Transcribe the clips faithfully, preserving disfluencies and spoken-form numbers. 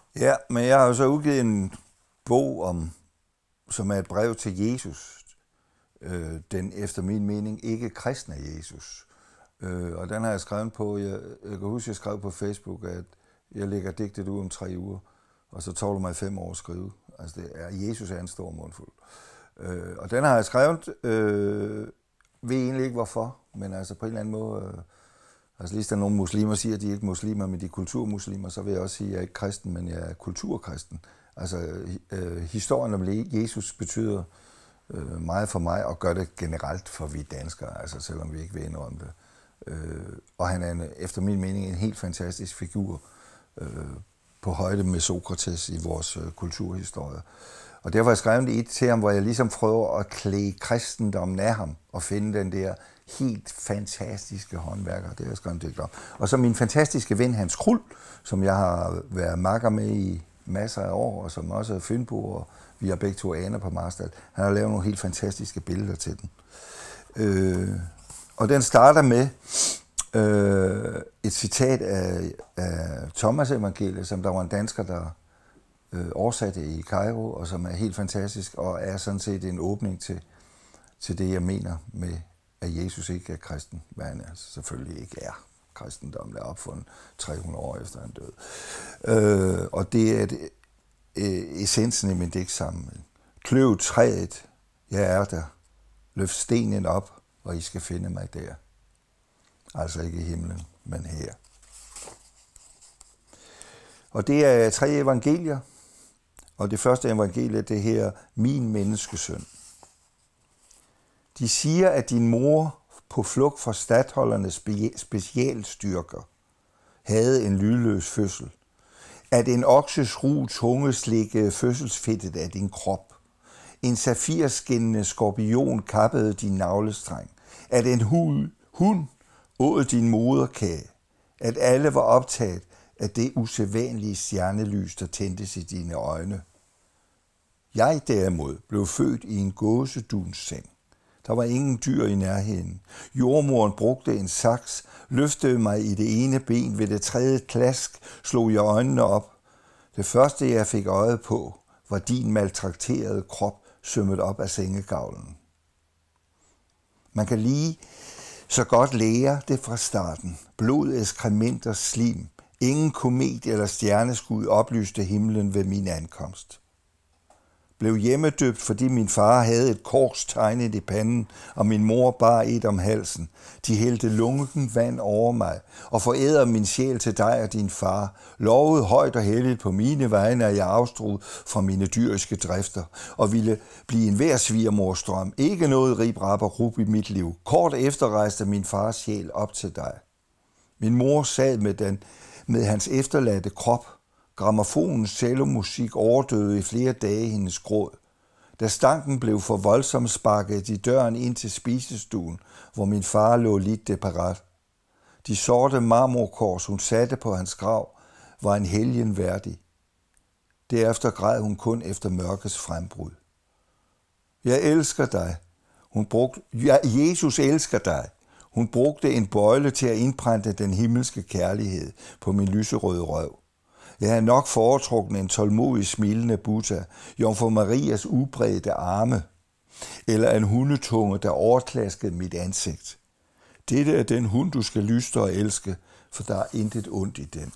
Ja, men jeg har jo så udgivet en bog, om, som er et brev til Jesus. Øh, den efter min mening ikke kristne Jesus. Øh, og den har jeg skrevet på. Jeg, jeg kan huske, jeg skrev på Facebook, at jeg lægger digtet ud om tre uger, og så tog det mig fem år at skrive. Altså, det er, Jesus er en stor mundfuld. Øh, og den har jeg skrevet, øh, ved egentlig ikke hvorfor, men altså på en eller anden måde, øh, altså lige der nogle muslimer siger, at de er ikke muslimer, men de er kulturmuslimer, så vil jeg også sige, at jeg er ikke kristen, men jeg er kulturkristen. Altså øh, historien om Jesus betyder øh, meget for mig, og gør det generelt for vi danskere, altså selvom vi ikke ved om det. Øh, og han er en, efter min mening en helt fantastisk figur, øh, på højde med Sokrates i vores øh, kulturhistorie. Og derfor har jeg skrevet et til ham, hvor jeg ligesom prøver at klæde kristendommen af ham, og finde den der helt fantastiske håndværker. Det har jeg skrevet digt om. Og så min fantastiske ven Hans Krul, som jeg har været makker med i masser af år, og som også er Fynbo, og vi har begge to aner på Marstal. Han har lavet nogle helt fantastiske billeder til den. Øh, og den starter med øh, et citat af, af Thomas evangeliet, som der var en dansker, der øh, oversatte i Kairo, og som er helt fantastisk, og er sådan set en åbning til, til det, jeg mener med, at Jesus ikke er kristen, hvad han er, selvfølgelig ikke er. Kristendommen er opfundet tre hundrede år efter han døde. Øh, og det er det, øh, essensen i min digtsamling. Kløv træet, jeg er der. Løft stenen op, og I skal finde mig der. Altså ikke i himlen, men her. Og det er tre evangelier. Og det første evangelie, det her, min menneskesøn. De siger, at din mor på flugt fra statholdernes specialstyrker havde en lydløs fødsel. At en okses ru tunge slikkede fødselsfedtet af din krop. En safirskinnende skorpion kappede din navlestreng. At en hud, hund åd din moderkage. At alle var optaget af det usædvanlige stjernelys, der tændtes i dine øjne. Jeg derimod blev født i en gåseduns seng. Der var ingen dyr i nærheden. Jordmoren brugte en saks, løftede mig i det ene ben, ved det tredje klask slog jeg øjnene op. Det første, jeg fik øjet på, var din maltrakterede krop sømmet op af sengegavlen. Man kan lige så godt lære det fra starten. Blod, ekskrement og slim. Ingen komet eller stjerneskud oplyste himlen ved min ankomst. Blev hjemmedøbt, fordi min far havde et kors tegnet i panden, og min mor bar et om halsen. De hældte lunken vand over mig, og foræder min sjæl til dig og din far. Lovede højt og helligt på mine vegne, at jeg afstod fra mine dyriske drifter, og ville blive en hver svigermorstrøm. Ikke noget rib, rap og rub i mit liv. Kort efter rejste min fars sjæl op til dig. Min mor sad med, den, med hans efterladte krop. Grammofonens cellomusik overdøde i flere dage hendes gråd. Da stanken blev for voldsom, sparkede de døren ind til spisestuen, hvor min far lå lidt deparat. De sorte marmorkors, hun satte på hans grav, var en helgen værdig. Derefter græd hun kun efter mørkets frembrud. Jeg elsker dig. Hun brugte, ja, Jesus elsker dig. Hun brugte en bøjle til at indprænte den himmelske kærlighed på min lyserøde røv. Jeg havde nok foretrukket en tålmodig smilende Buddha, Jomfru Marias ubredte arme, eller en hundetunge, der overklaskede mit ansigt. Dette er den hund, du skal lyste og elske, for der er intet ondt i den.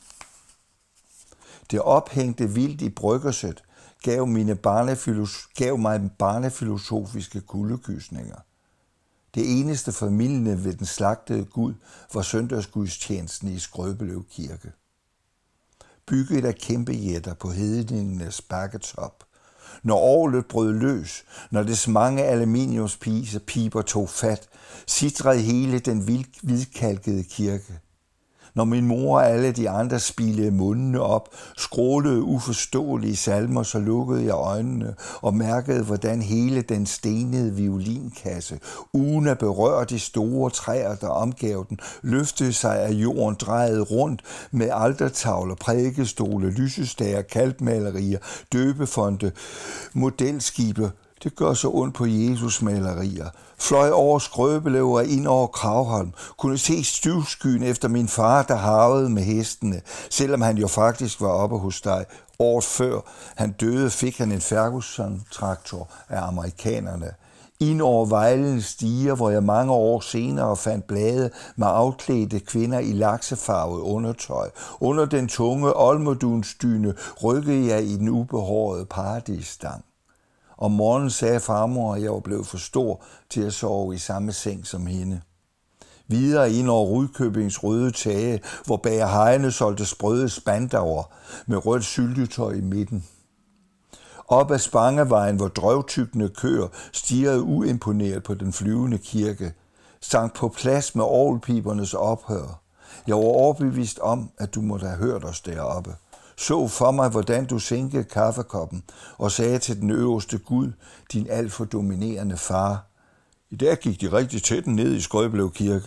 Det ophængte vildt i bryggerset gav, mine barnefilos- gav mig barnefilosofiske kuldegysninger. Det eneste formildende ved den slagtede Gud var søndagsgudstjenesten i Skrøbeløv Kirke. Bygget af kæmpe jætter på hedningenes bakketop. Når orglet brød løs, når dets mange aluminiumspiber tog fat, sitrede hele den hvidkalkede kirke. Når min mor og alle de andre spilede mundene op, skrålede uforståelige salmer, så lukkede jeg øjnene og mærkede, hvordan hele den stenede violinkasse, uden at berøre de store træer, der omgav den, løftede sig af jorden, drejede rundt med altertavler, prædikestole, lysestager, kalkmalerier, døbefonte, modelskibe. Det gør så ondt på Jesus malerier. Fløj over Skrøbelev og ind over Kravholm. Kunne se støvskyen efter min far, der harvede med hestene. Selvom han jo faktisk var oppe hos dig. Året før han døde, fik han en Ferguson-traktor af amerikanerne. Ind over Vejlens stiger, hvor jeg mange år senere fandt blade med afklædte kvinder i laksefarvet undertøj. Under den tunge olmedunsdyne rykkede jeg i den ubehårede paradisstang. Om morgenen sagde farmor, at jeg var blevet for stor til at sove i samme seng som hende. Videre ind over Rudkøbings røde tage, hvor bager Heine solgte sprøde spandauer med rødt syltetøj i midten. Op ad Spangevejen, hvor drøvtykkende køer stirrede uimponeret på den flyvende kirke, sank på plads med orgelpibernes ophør. Jeg var overbevist om, at du måtte have hørt os deroppe. Så for mig, hvordan du sænkede kaffekoppen og sagde til den øverste Gud, din alt for dominerende far. I dag gik de rigtig tæt ned i Skrøbelev Kirke.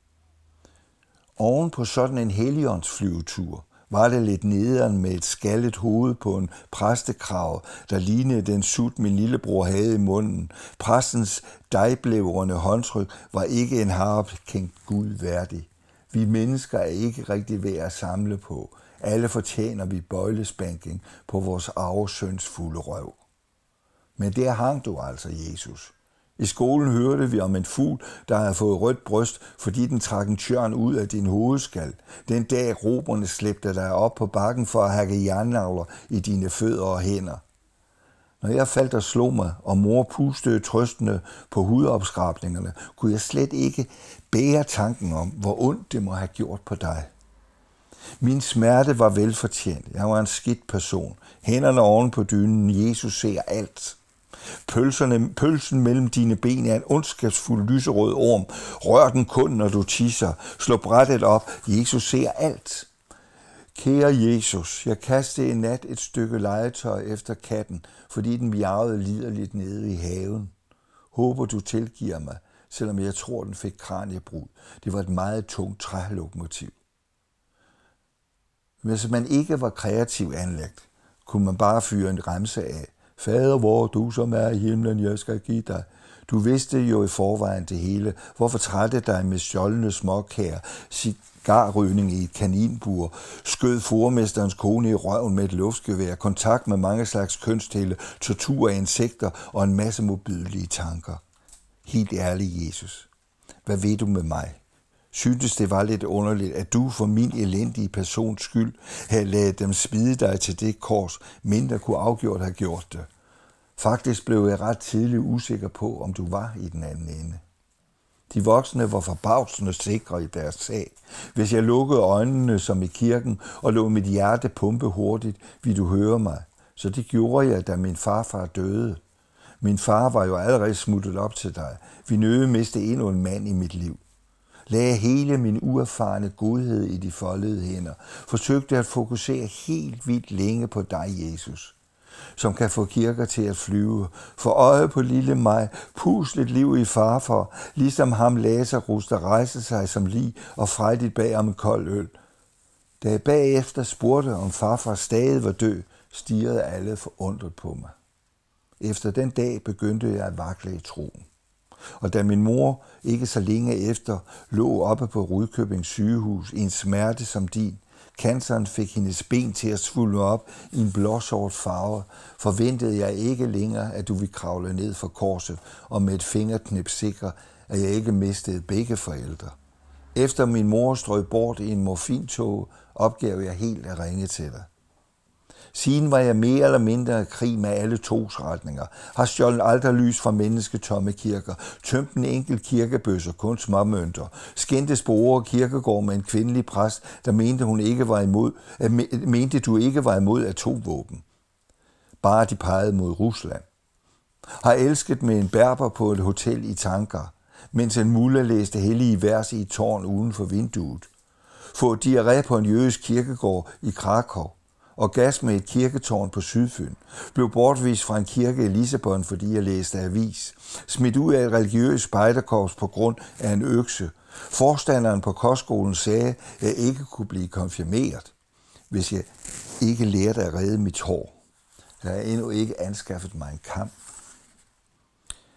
Oven på sådan en helligåndsflyvetur var det lidt nederen med et skaldet hoved på en præstekrav, der lignede den sut, min lillebror havde i munden. Præstens dejblævrende håndtryk var ikke en harpkængt Gud værdig. Vi mennesker er ikke rigtig værd at samle på. Alle fortjener vi bøjlespanking på vores arvesøns fulde røv. Men der hang du altså, Jesus. I skolen hørte vi om en fugl, der havde fået rødt bryst, fordi den trak en tjørn ud af din hovedskal. Den dag roberne slæbte dig op på bakken for at hakke jernnagler i dine fødder og hænder. Når jeg faldt og slog mig, og mor pustede trøstende på hudopskrabningerne, kunne jeg slet ikke bære tanken om, hvor ondt det må have gjort på dig. Min smerte var velfortjent. Jeg var en skidt person. Hænderne oven på dynen. Jesus ser alt. Pølserne, pølsen mellem dine ben er en ondskabsfuld lyserød orm. Rør den kun, når du tisser. Slå brættet op. Jesus ser alt. Kære Jesus, jeg kastede i nat et stykke legetøj efter katten, fordi den miavede liderligt nede i haven. Håber du tilgiver mig, selvom jeg tror, den fik kraniebrud. Det var et meget tungt trælokomotiv. Hvis man ikke var kreativ anlagt, kunne man bare fyre en remse af. Fader vor, du som er i himlen, jeg skal give dig. Du vidste jo i forvejen det hele. Hvorfor trætte dig med stjålne småkager, cigarrygning i et kaninbur, skød formesterens kone i røven med et luftgevær, kontakt med mange slags kønsdele, tortur af insekter og en masse modbydelige tanker. Helt ærlig, Jesus. Hvad ved du med mig? Syntes det var lidt underligt, at du for min elendige persons skyld havde ladet dem smide dig til det kors, mindre kunne afgjort have gjort det. Faktisk blev jeg ret tidligt usikker på, om du var i den anden ende. De voksne var forbavsende sikre i deres sag. Hvis jeg lukkede øjnene som i kirken og lå mit hjerte pumpe hurtigt, ville du høre mig. Så det gjorde jeg, da min farfar døde. Min far var jo allerede smuttet op til dig. Vi nødte miste endnu en mand i mit liv. Lagde hele min uerfarne godhed i de foldede hænder. Forsøgte at fokusere helt vildt længe på dig, Jesus, som kan få kirker til at flyve. For øje på lille mig, puslet liv i farfar, ligesom ham Lazarus, der rejste sig som lig og frejdigt bag om en kold øl. Da jeg bagefter spurgte, om farfar stadig var død, stirrede alle forundret på mig. Efter den dag begyndte jeg at vakle i troen. Og da min mor ikke så længe efter lå oppe på Rudkøbings sygehus i en smerte som din, canceren fik hendes ben til at svulme op i en blåsort farve, forventede jeg ikke længere, at du ville kravle ned fra korset og med et fingerknip sikre, at jeg ikke mistede begge forældre. Efter min mor strøg bort i en morfintog, opgav jeg helt at ringe til dig. Siden var jeg mere eller mindre i krig med alle trosretninger, har stjålet alterlys fra mennesketomme kirker, tømt en enkelt kirkebøsse, kun småmønter, skændtes på Ore Kirkegård med en kvindelig præst, der mente, hun ikke var imod, mente du ikke var imod atomvåben. Bare de pegede mod Rusland. Har elsket med en berber på et hotel i Tanker, mens en mullah læste hellige vers i et tårn uden for vinduet. Få diarré på en jødisk kirkegård i Krakow. Orgasme i et kirketårn på Sydfyn. Blev bortvist fra en kirke i Lissabon, fordi jeg læste avis. Smidt ud af et religiøst spejderkorps på grund af en økse. Forstanderen på kostskolen sagde, at jeg ikke kunne blive konfirmeret, hvis jeg ikke lærte at redde mit hår. Jeg har endnu ikke anskaffet mig en kam.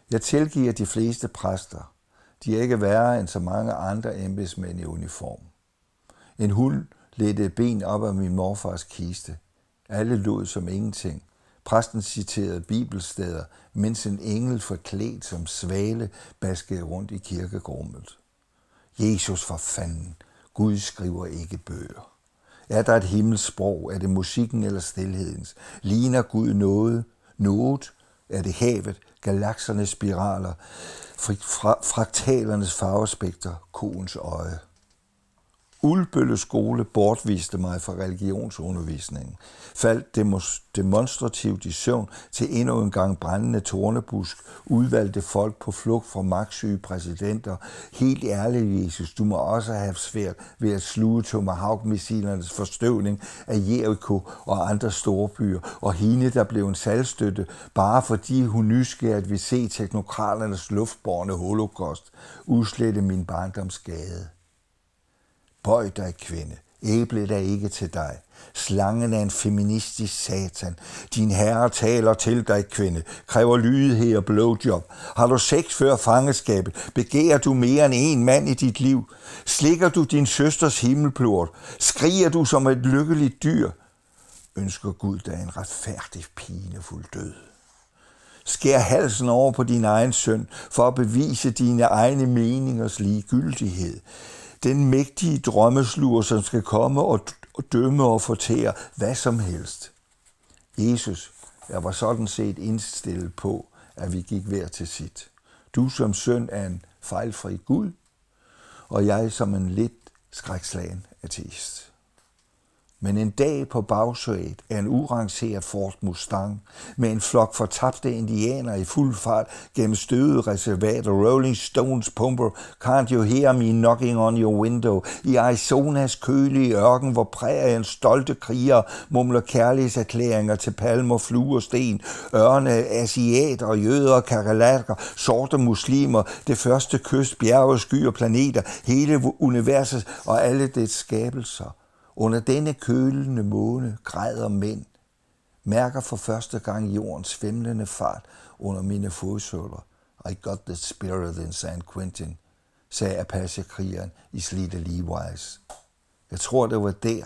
Jeg tilgiver de fleste præster. De er ikke værre end så mange andre embedsmænd i uniform. En hund ledte et ben op af min morfars kiste. Alle lod som ingenting. Præsten citerede bibelsteder, mens en engel forklædt som svale baskede rundt i kirkerummet. Jesus for fanden. Gud skriver ikke bøger. Er der et himmelsprog? Er det musikken eller stilhedens? Ligner Gud noget? Noget? Er det havet, galaksernes spiraler, fraktalernes farvespekter, koens øje? Ulbølle skole bortviste mig fra religionsundervisningen, faldt demonstrativt i søvn til endnu en gang brændende tornebusk, udvalgte folk på flugt fra magtsyge præsidenter. Helt ærligt, Jesus, du må også have svært ved at sluge Tomahawk-missilernes forstøvning af Jericho og andre storbyer, og hende, der blev en salgstøtte, bare fordi hun nysgerrigt vil se teknokraternes luftbårne holocaust, udslette min barndomsgade. Bøj dig, kvinde. Æblet er ikke til dig. Slangen er en feministisk satan. Din herre taler til dig, kvinde. Kræver lydighed og blowjob. Har du sex før fangeskabet? Begærer du mere end en mand i dit liv? Slikker du din søsters himmelplort? Skriger du som et lykkeligt dyr? Ønsker Gud dig en retfærdig, pinefuld død? Skær halsen over på din egen søn for at bevise dine egne meningers ligegyldighed. Den mægtige drømmesluger, som skal komme og dømme og fortære hvad som helst. Jesus, jeg var sådan set indstillet på, at vi gik hver til sit. Du som søn af en fejlfri Gud, og jeg som en lidt skrækslagen ateist. Men en dag på bagsædet af en urangeret Ford Mustang med en flok fortabte indianer i fuld fart gennem støvede reservater, Rolling Stones pumper, Can't You Hear Me Knocking on Your Window, i Arizonas kølige ørken, hvor præriens stolte krigere mumler kærlighedserklæringer til palmer, fluer, sten, ørne, asiater, jøder, karelakker, sorte muslimer, det første kyst, bjerge, skyer, planeter, hele universet og alle dets skabelser. Under denne kølende måne græder mænd, mærker for første gang jordens femlende fart under mine fodsåler. I got the spirit in San Quentin, sagde Apache-krigeren i slidte Levi's. Jeg tror, det var der.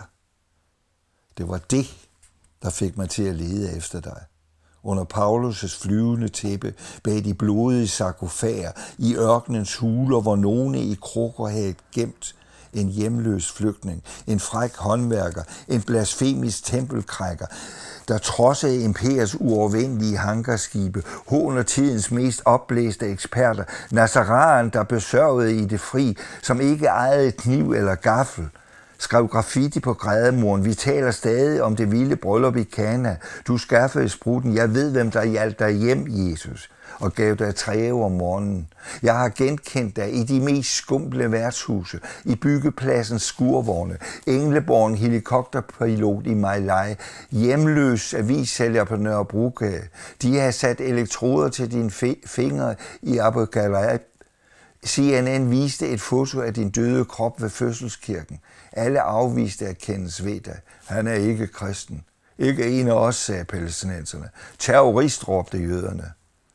Det var det, der fik mig til at lede efter dig. Under Paulus' flyvende tæppe, bag de blodige sarkofager, i ørkenens huler, hvor nogle i krukker havde gemt en hjemløs flygtning, en fræk håndværker, en blasfemisk tempelkrækker, der trodsede imperiets uovervindelige hangarskibe, håner tidens mest opblæste eksperter, Nazararen, der besørgede i det fri, som ikke ejede kniv eller gaffel, skrev graffiti på grædemuren. Vi taler stadig om det vilde bryllup i Kana. Du skaffede spruten. Jeg ved, hvem der hjalp dig hjem, Jesus, og gav dig træve om morgenen. Jeg har genkendt dig i de mest skumle værtshuse, i byggepladsens skurvogne, Engleborgen helikopterpilot i Majlai, hjemløs avissælger på Nørrebrogade. De har sat elektroder til dine fingre i Abu Ghraib. C N N viste et foto af din døde krop ved fødselskirken. Alle afviste at kendes ved dig. Han er ikke kristen. Ikke en af os, sagde palæstinenserne. Terrorist, råbte jøderne.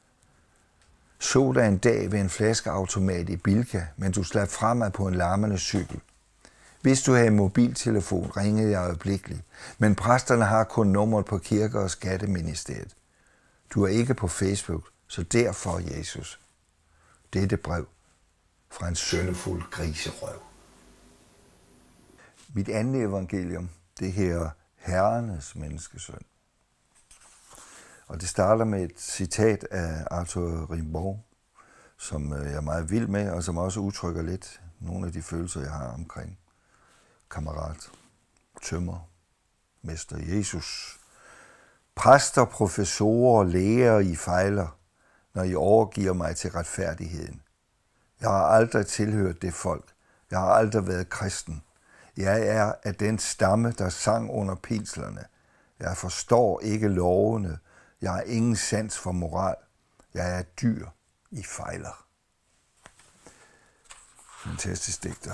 Så dig en dag ved en flaskeautomat i Bilka, men du slap fremad på en larmende cykel. Hvis du havde en mobiltelefon, ringede jeg øjeblikkeligt, men præsterne har kun nummeret på kirke- og skatteministeriet. Du er ikke på Facebook, så derfor, Jesus. Dette brev fra en syndefuld griserøv. Mit andet evangelium, det her Herrenes menneskesøn. Og det starter med et citat af Arthur Rimbaud, som jeg er meget vild med, og som også udtrykker lidt nogle af de følelser, jeg har omkring kammerat, tømmer, mester Jesus. Præster, professorer og læger, I fejler, når I overgiver mig til retfærdigheden. Jeg har aldrig tilhørt det folk. Jeg har aldrig været kristen. Jeg er af den stamme, der sang under pinslerne. Jeg forstår ikke lovene. Jeg har ingen sans for moral. Jeg er dyr. I fejler. Fantastisk digter.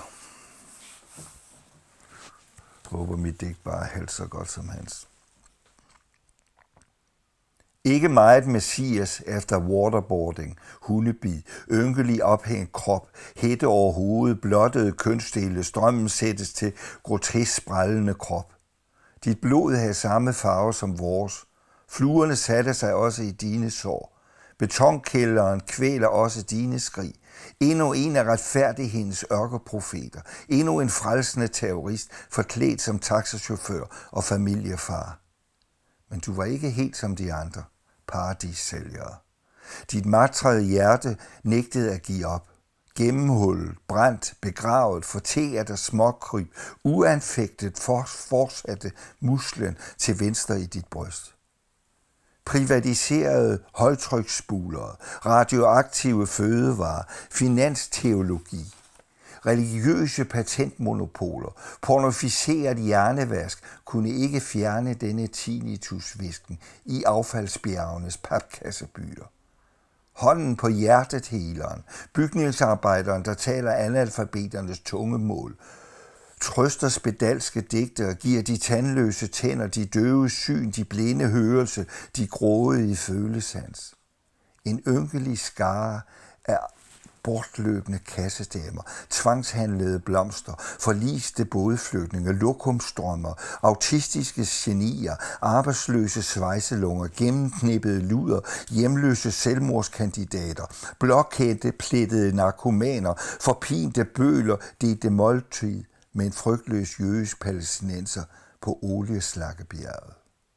Jeg håber, mit digt bare er helt så godt som hans. Ikke meget messias efter waterboarding, hundebid, ynkelig ophængt krop, hætte over hovedet, blottede kønsdele, strømmen sættes til grotesk sprællende krop. Dit blod havde samme farve som vores. Fluerne satte sig også i dine sår. Betonkælderen kvæler også dine skrig. Endnu en af retfærdighedens ørkeprofeter. Endnu en frelsende terrorist, forklædt som taxachauffør og familiefar. Men du var ikke helt som de andre paradissælgere. Dit martrede hjerte nægtede at give op. Gennemhullet, brændt, begravet, fortæret og småkryb, uanfægtet fortsatte musklen til venstre i dit bryst. Privatiserede højtryksspulere, radioaktive fødevarer, finansteologi, religiøse patentmonopoler, pornoficeret hjernevask kunne ikke fjerne denne tinnitusvisken i affaldsbjergenes papkassebyer. Hånden på hjertet heleren, bygningsarbejderen, der taler analfabeternes tungemål, trøster spedalske digtere, giver de tandløse tænder, de døve syn, de blinde hørelse, de grådige følesans. En ynkelig skare af bortløbende kassedamer, tvangshandlede blomster, forliste bådflygtninge, lokumstrømmer, autistiske genier, arbejdsløse svejselunger, gennemknippede luder, hjemløse selvmordskandidater, blokhætte plettede narkomaner, forpinte bøler, delte måltid med en frygtløs jødisk palæstinenser på olieslakkebjerget.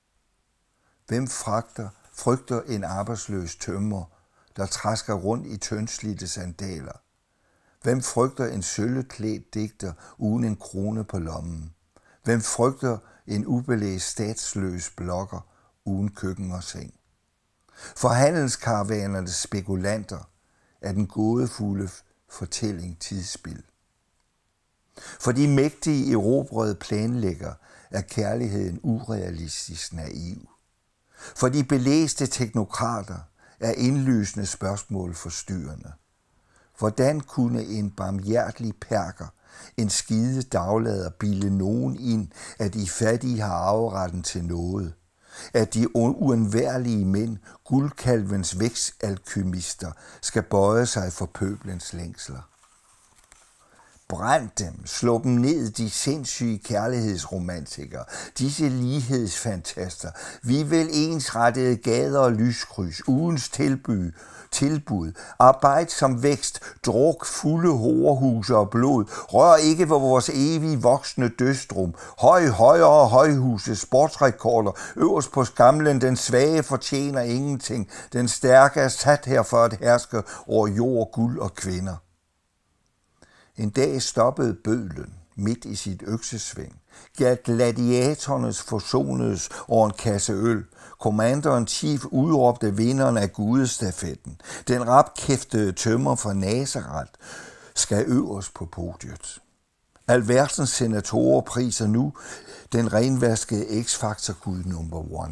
Hvem fragter, frygter en arbejdsløs tømrer, der træsker rundt i tyndslidte sandaler? Hvem frygter en sølvklædt digter uden en krone på lommen? Hvem frygter en ubelæst statsløs blogger uden køkken og seng? For handelskaravanerne spekulanter er den gådefulde fortælling tidsspil. For de mægtige erobrede planlægger er kærligheden urealistisk naiv. For de belæste teknokrater er indlysende spørgsmål forstyrrende. Hvordan kunne en barmhjertig perker, en skide daglader, bilde nogen ind, at de fattige har arveretten til noget? At de uundværlige mænd, guldkalvens vækstalkymister, skal bøje sig for pøblens længsler? Brænd dem, slå dem ned, de sindssyge kærlighedsromantikere, disse lighedsfantaster. Vi vil ensrettede gader og lyskryds, ugens tilbud, tilbud, arbejde som vækst, druk, fulde horehuse og blod, rør ikke ved vores evige voksne døstrum, høj, højere højhuse, sportsrekorder, øverst på skamlen, den svage fortjener ingenting, den stærke er sat her for at herske over jord, guld og kvinder. En dag stoppede bødlen midt i sit øksesving. Gladiatornes forsonedes over en kasse øl. Commanderen Chief udråbte vinderen af gudestafetten. Den rapkæftede tømmer fra Nazareth skal øverst på podiet. Alverdens senatorer priser nu den renvaskede X-Factor-gud number one.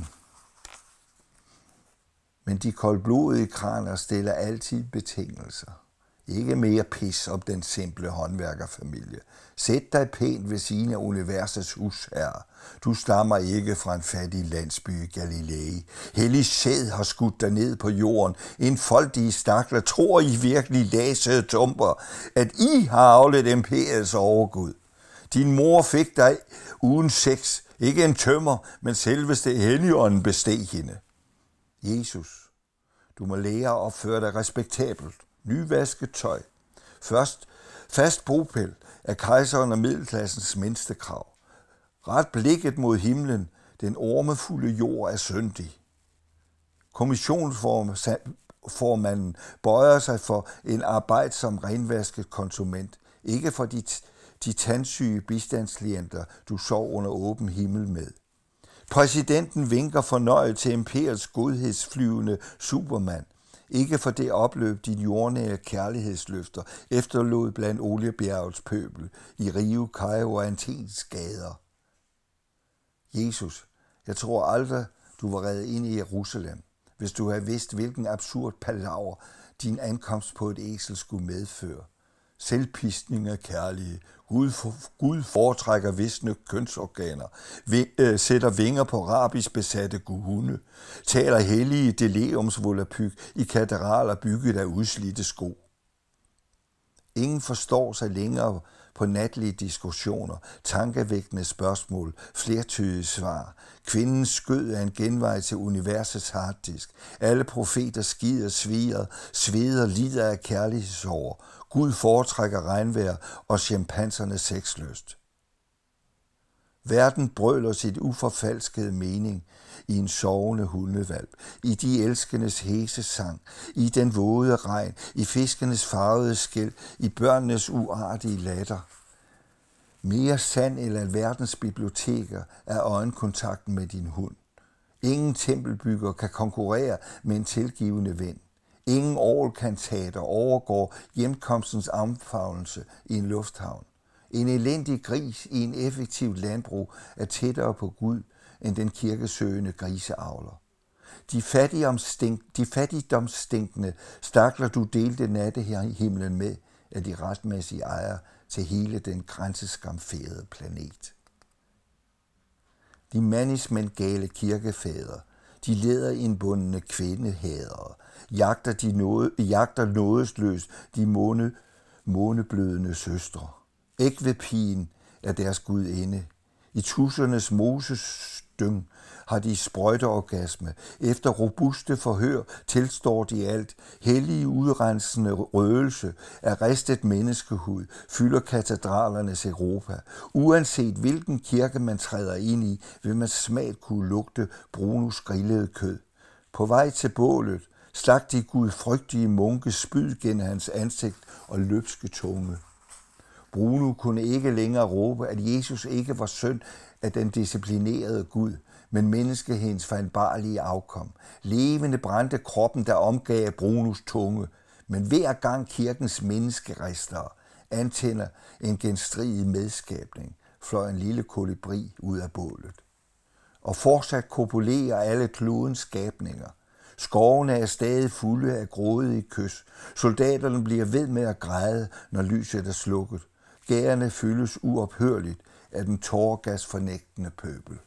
Men de koldblodige kraner stiller altid betingelser. Ikke mere pis om den simple håndværkerfamilie. Sæt dig pænt ved siden af universets husherre. Du stammer ikke fra en fattig landsby i Galilei. Hellig sæd har skudt dig ned på jorden. En foldige stakler tror I virkelig lasede tumper, at I har afledt imperiets overgud. Din mor fik dig uden sex. Ikke en tømmer, men selveste Helligånden besteg hende. Jesus, du må lære at opføre dig respektabelt. Nyvasket tøj. Først fast bopæl er kejseren og middelklassens mindste krav. Ret blikket mod himlen, den ormefulde jord er syndig. Kommissionsformanden bøjer sig for en arbejdsom renvasket konsument, ikke for de, de tandsyge bistandsklienter, du sov under åben himmel med. Præsidenten vinker fornøjet til imperiets godhedsflyvende Superman, ikke for det opløb, de jordnære kærlighedsløfter efterlod blandt oliebjergets pøbel i Rio, Cairo og Athens gader. Jesus, jeg tror aldrig, du var reddet ind i Jerusalem, hvis du havde vidst, hvilken absurd palaver din ankomst på et æsel skulle medføre. Selvpiskning er kærlige. Gud, for, Gud foretrækker visne kønsorganer, vi, øh, sætter vinger på rabies besatte hunde, taler hellige deleumsvolapyk i katedraler bygget af udslidte sko. Ingen forstår sig længere på natlige diskussioner, tankevækkende spørgsmål, flertydige svar. Kvindens skød er en genvej til universets harddisk. Alle profeter skider, sviger, sveder, lider af kærlighedsår. Gud foretrækker regnvejr og chimpansernes sexlyst. Verden brøler sit uforfalskede mening i en sovende hundevalp, i de elskendes hæsesang, i den våde regn, i fiskenes farvede skæld, i børnenes uartige latter. Mere sand end alverdens biblioteker er øjenkontakten med din hund. Ingen tempelbygger kan konkurrere med en tilgivende ven. Ingen orgelkantater overgår hjemkomstens omfavnelse i en lufthavn. En elendig gris i en effektiv landbrug er tættere på Gud end den kirkesøgende griseavler. De, de fattigdomsstinkende stakler du delte nattehimlen med, er de retmæssige ejere til hele den grænseskamferede planet. De mannismændgale kirkefædre, de læderindbundne kvindehædere, jagter, de nåde, jagter nådesløst de måne, måneblødende søstre. Ægvepigen er deres gudinde. I tussernes mosesdyng har de sprøjteorgasme. Efter robuste forhør tilstår de alt. Hellige udrensende røgelse af ristet menneskehud fylder katedralernes Europa. Uanset hvilken kirke man træder ind i, vil man smagt kunne lugte Brunos grillede kød. På vej til bålet stak de gudfrygtige munke spyd gennem hans ansigt og løbske tunge. Bruno kunne ikke længere råbe, at Jesus ikke var søn af den disciplinerede Gud, men menneskehedens fejlbarlige afkom. Levende brændte kroppen, der omgav Brunos tunge, men hver gang kirkens menneskerester antænder en genstridig medskabning, fløj en lille kolibri ud af bålet. Og fortsat kopulerer alle klodens skabninger. Skovene er stadig fulde af grådige kys. Soldaterne bliver ved med at græde, når lyset er slukket. Gærene fyldes uophørligt af den tåregasfornægtende pøbel.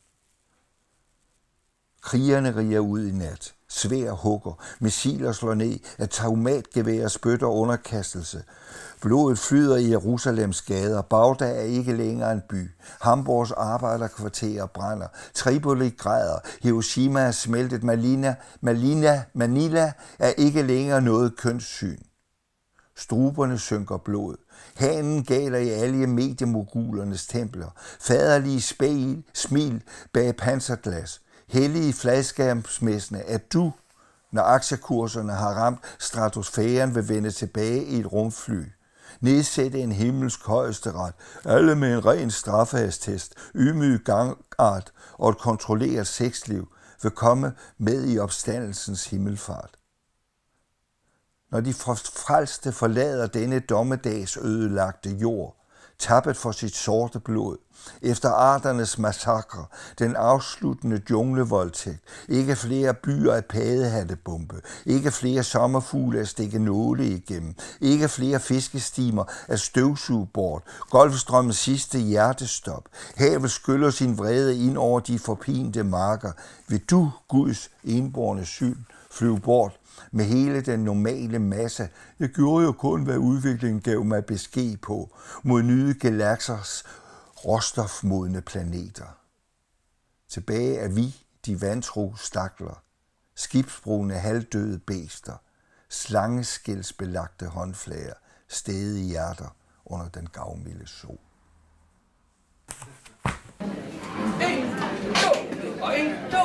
Krigerne riger ud i nat. Svær hugger, missiler slår ned, at taumatgeværer spytter underkastelse. Blodet flyder i Jerusalems gader. Bagdad er ikke længere en by. Hamburgs arbejderkvarterer brænder. Tripoli græder. Hiroshima er smeltet. Malina, Malina, Manila er ikke længere noget kønssyn. Struberne synker blod. Hanen galer i alle mediemogulernes templer. Faderlige spil, smil bag panserglas. Hellige fladskærmsmæssende, at du, når aktiekurserne har ramt stratosfæren, vil vende tilbage i et rumfly. Nedsætte en himmelsk højesteret, alle med en ren straffehastest, ydmyg gangart og et kontrolleret sexliv, vil komme med i opstandelsens himmelfart. Når de frelste forlader denne dommedags ødelagte jord, tappet for sit sorte blod, efter arternes massakre, den afsluttende djunglevoldtægt, ikke flere byer at paddehattebombe, ikke flere sommerfugle at stikke nåle igennem, ikke flere fiskestimer at støvsuge bort, Golfstrømmens sidste hjertestop, havet skyller sin vrede ind over de forpinte marker, vil du, Guds enbårne syn, flyve bort med hele den normale masse. Jeg gjorde jo kun, hvad udviklingen gav mig besked på, mod nye galaksers råstofmodne planeter. Tilbage er vi, de vantro stakler, skibsbrugende halvdøde bæster, slangeskældsbelagte håndflager, stedige hjerter under den gavmilde sol. En, to, og en, to,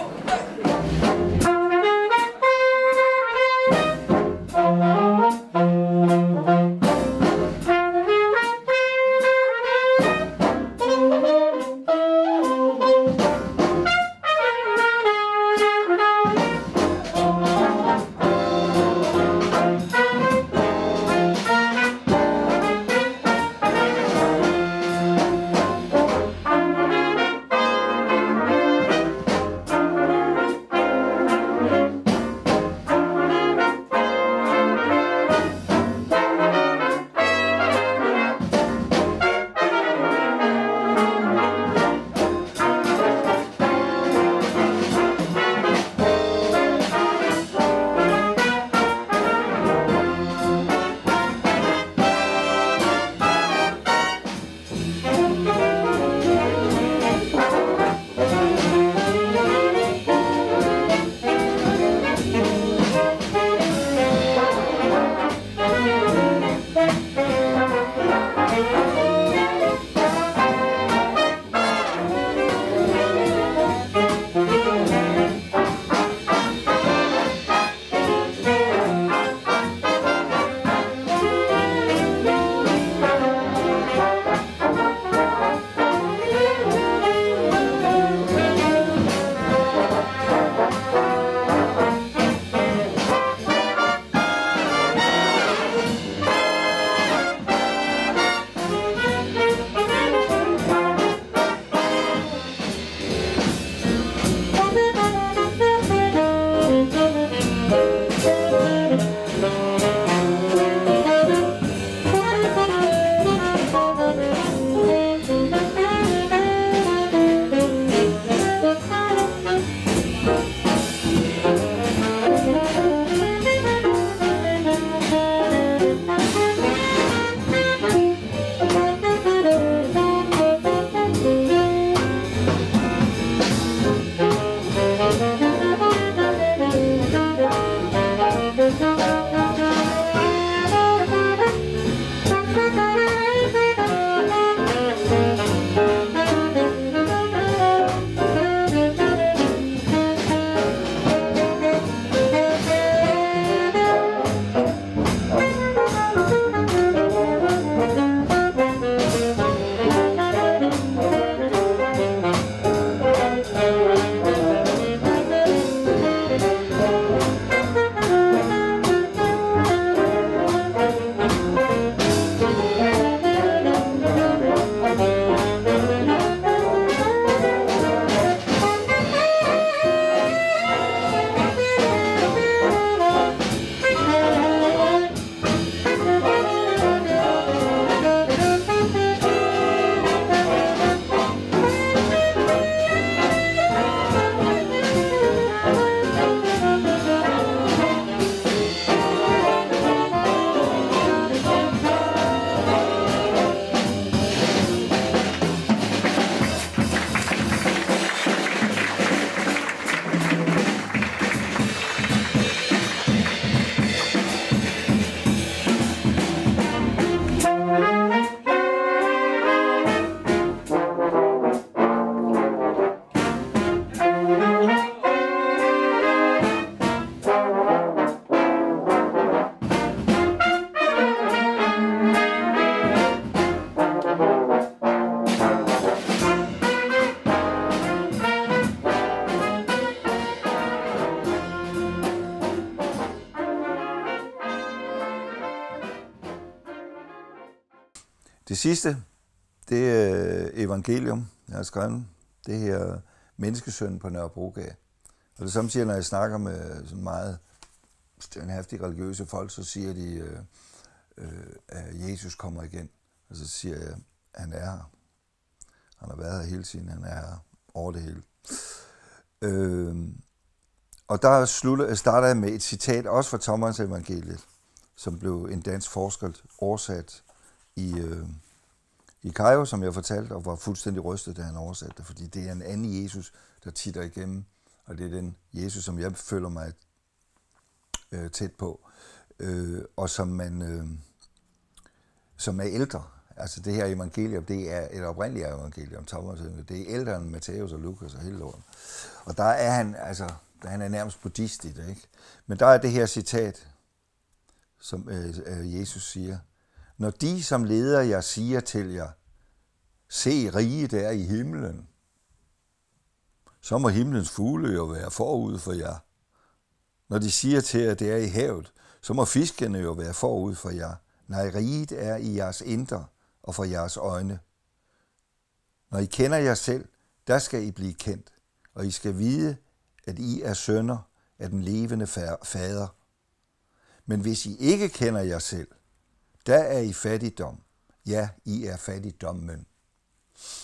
Det sidste, det er evangelium, jeg har skrevet. Det her menneskesøn på Nørrebrogade. Og det samme siger, når jeg snakker med sådan meget stjernehaftige religiøse folk, så siger de, øh, øh, at Jesus kommer igen. Og så siger jeg, at han er her. Han har været her hele tiden, han er her over det hele. Øh, og der slutter, starter jeg med et citat, også fra Thomas evangeliet, som blev en dansk forsker oversat i, øh, i Kairo, som jeg fortalte, og var fuldstændig rystet, da han oversatte det, fordi det er en anden Jesus, der titter igennem, og det er den Jesus, som jeg føler mig øh, tæt på, øh, og som man øh, som er ældre. Altså det her evangelium, det er et oprindeligt evangelium, Thomas, det er ældre end Matthæus og Lukas og hele lorten. Og der er han, altså, der han er nærmest buddhist i det, ikke? Men der er det her citat, som øh, Jesus siger: når de, som leder jer, siger til jer, se, riget er i himlen, så må himlens fugle jo være forud for jer. Når de siger til jer, det er i havet, så må fiskene jo være forud for jer. Nej, riget er i jeres indre og for jeres øjne. Når I kender jer selv, der skal I blive kendt, og I skal vide, at I er sønner af den levende fader. Men hvis I ikke kender jer selv, der er I fattigdom. Ja, I er fattigdommen.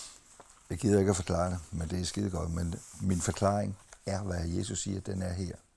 Jeg gider ikke at forklare det, men det er skide godt. Men min forklaring er, hvad Jesus siger, den er her.